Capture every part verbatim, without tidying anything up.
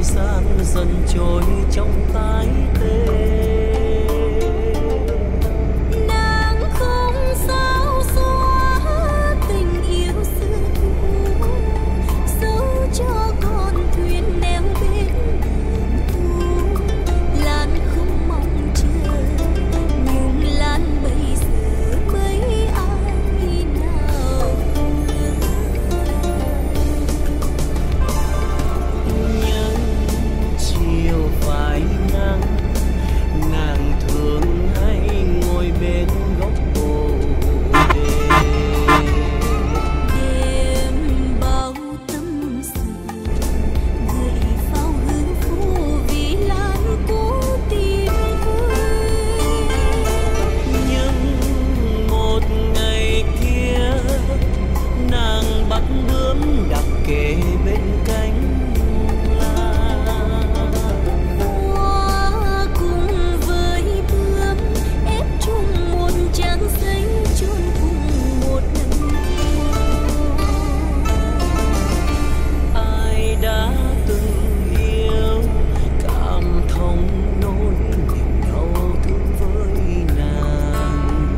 gian dần trôi trong tái tê. Nàng không sao xóa tình yêu xưa cũ, dấu cho con thuyền neo bên bờ thu. Lan không mong chờ, nhưng Lan bây giờ mấy ai nào Nhân chiều phải nắng, nàng thường hay ngồi bên góc bồ đề. đêm bao tâm sự gợi phao hương phù vì Lan cố tìm vui. Nhưng một ngày kia nàng bắt bướm đặt kề bên cánh lan. Hoa cùng với bướm ép chung một trang giấy chôn cùng một nắng mưa. Ai đã từng yêu cảm thông nỗi niềm đau thương với nàng.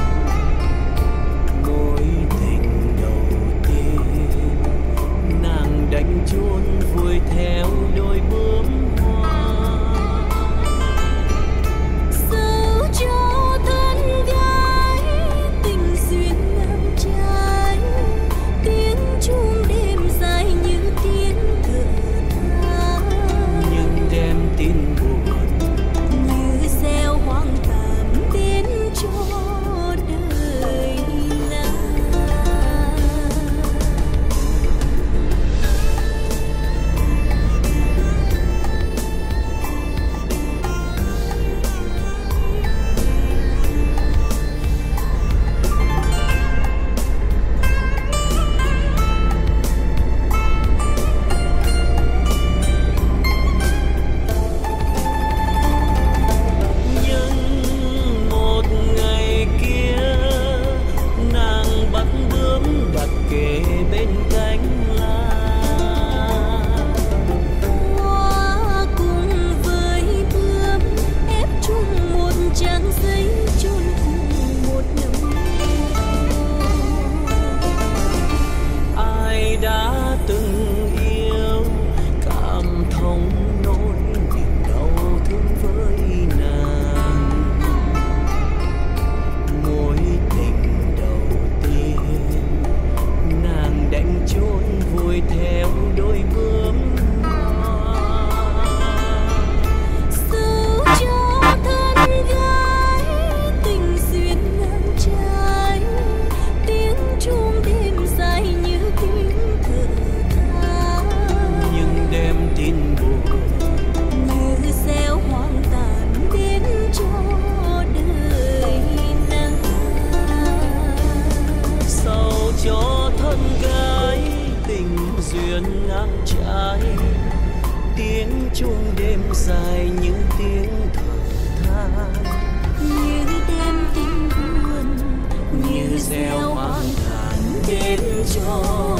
Mối tình đầu tiên nàng đánh chôn vùi theo đôi bướm hoa. Dẫu cho thân gái tình duyên ngang trái, tiếng chuông đêm dài như tiếng thở than. Nhưng đem tin buồn Như gieo hoang tàn đến cho đời nàng. Nhưng một ngày kia nàng bắt bướm đặt kề bên cánh lan. Hoa cùng với bướm ép chung một trang giấy chôn cùng một nắng mưa. Ai đã từng yêu cảm thông nỗi niềm đau thương với nàng. Mối tình đầu tiên nàng đánh chôn vùi theo đôi bướm hoa. Dẫu cho thân gái tình duyên ngang trái, tiếng chuông đêm dài như tiếng thở than. Nhưng đem tin buồn Như gieo hoang tàn đến cho đời nàng. sau cho thân gái tình duyên ngang trái, tiếng chuông đêm dài những tiếng thở than. Như đêm tình buồn, Như gieo hoang tàn đến cho